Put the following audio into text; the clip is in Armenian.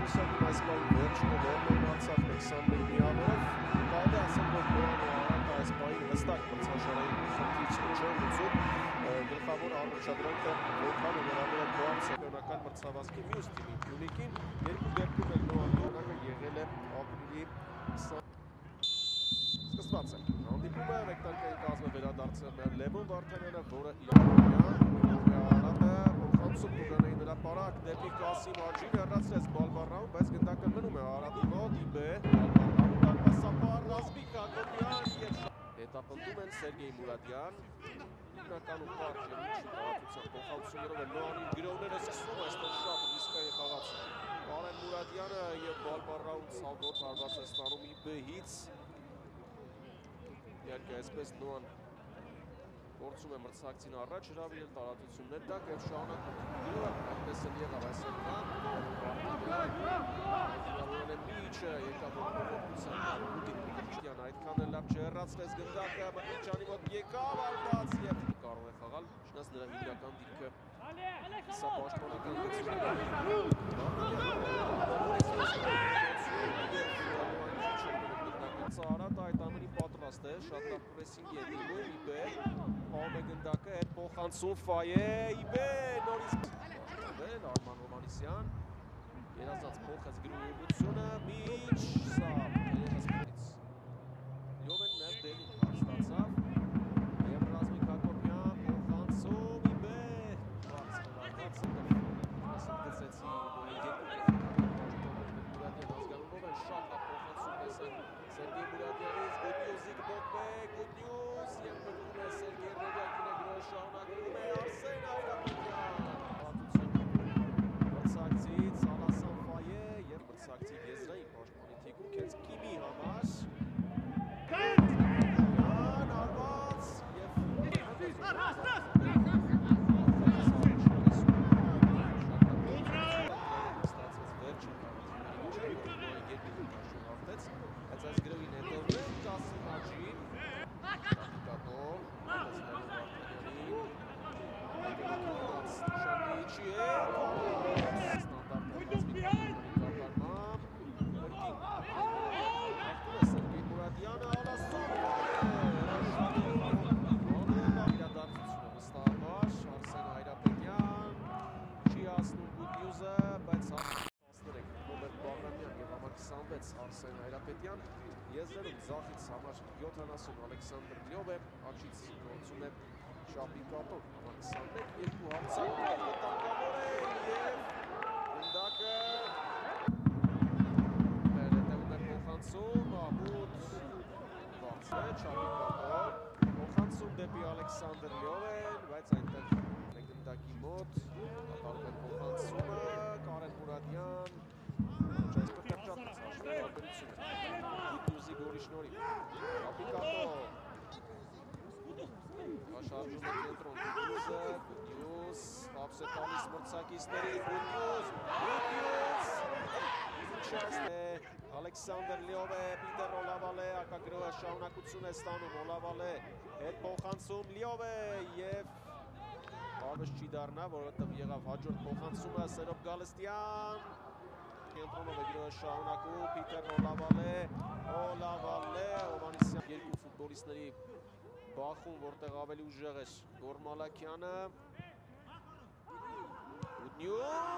Սակայն այս պահի վերջինը վերնային Արցախն է 21 միավորով, կարելի ասել, որ Լոյանի Արանքը այս պահին հստակ մրցաշարային խնդիր չէ լուծում, գլխավոր առաջադրանքը որքան հնարավոր է բարձ սեփականական մրցավազքի մյուս թիմի Փյունիկին, երկու դեպքում էլ Լոյանը եղել է ապրիլի 20 սկսված է։ Հանդիպումը վեկտարկային կազմը վերադարձել է Լևոն Վարդանյանը, որը Փոխանցում Տուգանեի նրա պարակ դեպի Կասիմ Հաջին հեռացրեց Բալբարրան, բայց գնդակը մնում է Արադի մոտ, Իբե, Բալբարրան, դարպասապար, Ռազմիկ Հակոբյան և հետապնդում են Սերգեյ Մուրադյան, հիմնականում կարճ և ինչի տարածության փոխանցումներով է Լոյանի գրողները սկսում այստեղ շատ ռիսկային խաղաց Կարեն Մուրադյանը և Բալբարրան ցավոտ հարված է ստանում Իբեից, իհարկե այսպես Լոյան գործում է մրցակցին առաջ հրավիրել տարածություններ տակ և շարունակում գրոհը, այդպես էլ եղավ այս անգամ Վարդանյանը միջը եկավ օգնության Մուդիկյան այդքան էլ լավ չհեռացրեց գնդակը Մկրտչյանի մոտ եկավ Ալբաց և կարող է խաղալ շնաց նրա հիմնական դիրքը կիսապաշտպանական Սարատը այդ ամենի պատրաստ է, շատ լավ պրեսինգ է դիմում, Իբե, պահում է գնդակը, հետ փոխանցում Ֆայե, Իբե, նորից Արման Հովհաննիսյան, երազած փոխեց գրում ուղղությունը, միջ, սա, երեսպից, Լյովեն նև դեղին ստացավ, և Ռազմիկ Հակոբյան, փոխանցում, Իբե, բարձրացած, գծեցի Մուրադյան ազգանունով են շատ լավ փոխանցում տեսան Սերգեյ Մուրադյանից, Գուտյուզիկ Բոկվե, Գուտյուզ և մտնում է Սերգեյ Ռևյակինը գրոհը շարունակում է Արսեն Հայրապետյան մրցակցից Ալասան Ֆայե և մրցակցի եզրային պաշտպանի թիկունք հենց Կիմի համար Արված և բայց այս գրոհին հետևվեն Կասիմ Հաջին շապիկատով Լևոն Վարդանյանին շապիչի է ստանդարտ կատարմամբ կրկին աղթում է Սերգեյ Մուրադյանը Ալասան իրադարձությունը վստահաբար Արսեն Հայրապետյան չի հասնում Գուտյուզը բայց 13 Ռոբերտ Բաղրամյան և համար 26 Արսեն Հայրապետյան եզրերում ձախից համար 70 Ալեքսանդր Լյով է աջից գործում է Շապիկատով համար 21 երկու հարցակ վտանգավոր է և գնդակը հետևում է փոխանցում Ահմուդ բարձր է Շապիկատով փոխանցում դեպի Ալեքսանդր Լյովեն բայց այնտեղ գնդակի մոտ կատարում է փոխանցումը Կարեն Մուրադյան այսպես կրճատված հաշվի տարբերություն է Գուտյուզի գոլի շնորհիվ Շապիկատով Հաշարժում է կենտրոն Գուտյուզը Գուտյուզ տապս է տալիս մրցակիցների Գուտյուզ Ալեքսանդր Լյով է Պիտեր Օլավալե ակագրոհը շարունակություն է ստանում Օլավալե հետ փոխանցում Լյով է և Արվես չի դառնա, որովհետև եղավ հաջորդ փոխանցումը Սերոբ Գալստյան կենտրոնով է գրոհը շարունակում Պիտեր Օլավալե Հովհաննիսյան երկու ֆուտբոլիստների բախում, որտեղ ավելի ուժեղ էր Գոր Մալաքյանը Գուտյուզ